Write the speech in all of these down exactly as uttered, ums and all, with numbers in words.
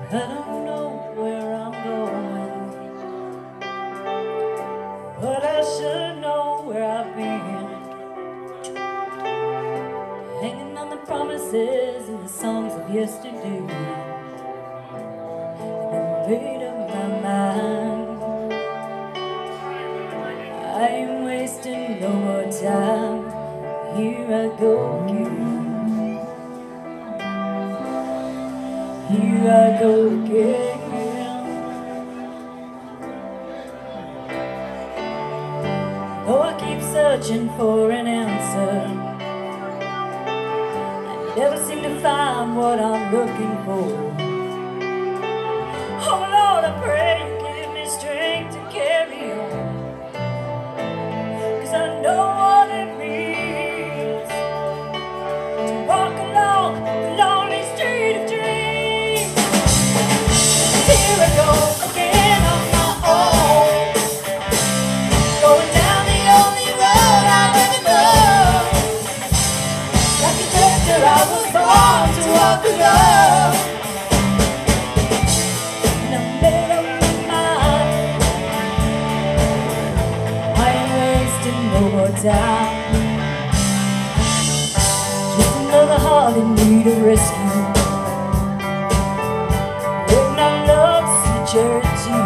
I don't know where I'm going, but I should know where I've been. Hanging on the promises and the songs of yesterday, and I made up my mind. I ain't wasting no more time. Here I go again. Here I go again. Though I keep searching for an answer, I never seem to find what I'm looking for. Oh Lord, I pray you give me strength to carry on, 'cause I know what it means to walk along the lonely street of dreams. Here I go again on my own, going down the only road I've ever known. Like a drifter I was born to walk alone, and I made up my mind. I ain't wasting no more time. Just another heart in need of rescue, waiting on love's sincerity.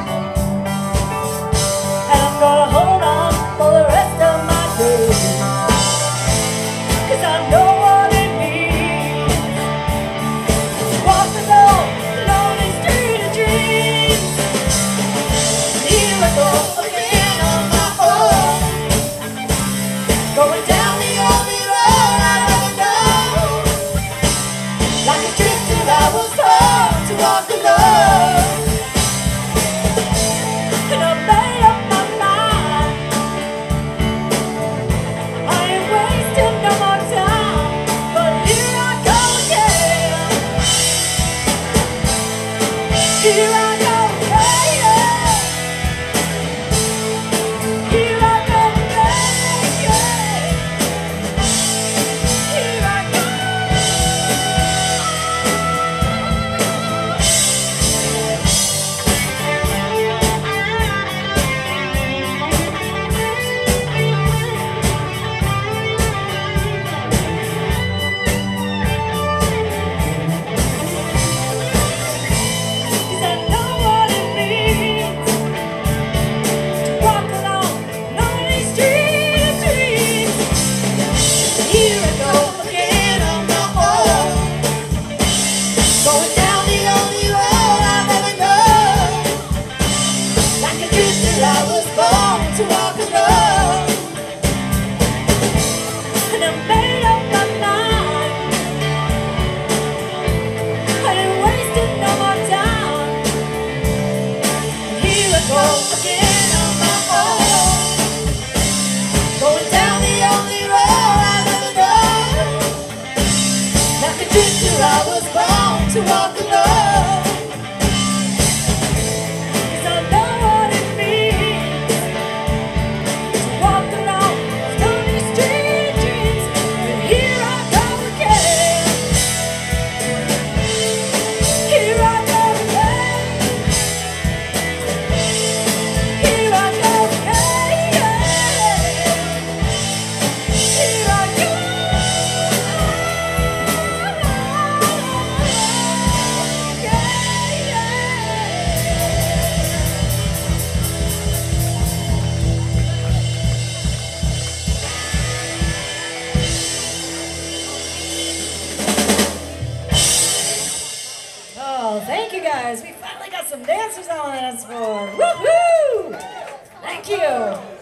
And I'm gonna hold on for the rest of my days, 'cause I know what it means to walk alone the lonely street of dreams. Here I go again on my own, going down the only road I've ever known. Like a drifter I was born to walk alone, and I made up my mind. I ain't wasting no more time, but here I go again. Here I go again. Here I go again. Here I go. Cause I know what it means to walk along lonely street of dreams. Here I go again on my own, going down the only road I've ever known. Like a drifter I was born to walk alone, and I made up my mind. I ain't wasting no more time. Here I go again on my own, going down the only road I've ever known. Like a drifter I was born to walk alone, 'cause I know what it means to walk along lonely street dreams. And here I go again. Here I go again. Here I go again. Here I go. Oh, thank you guys. We finally got some dancers on the dance floor. Woohoo! Thank you.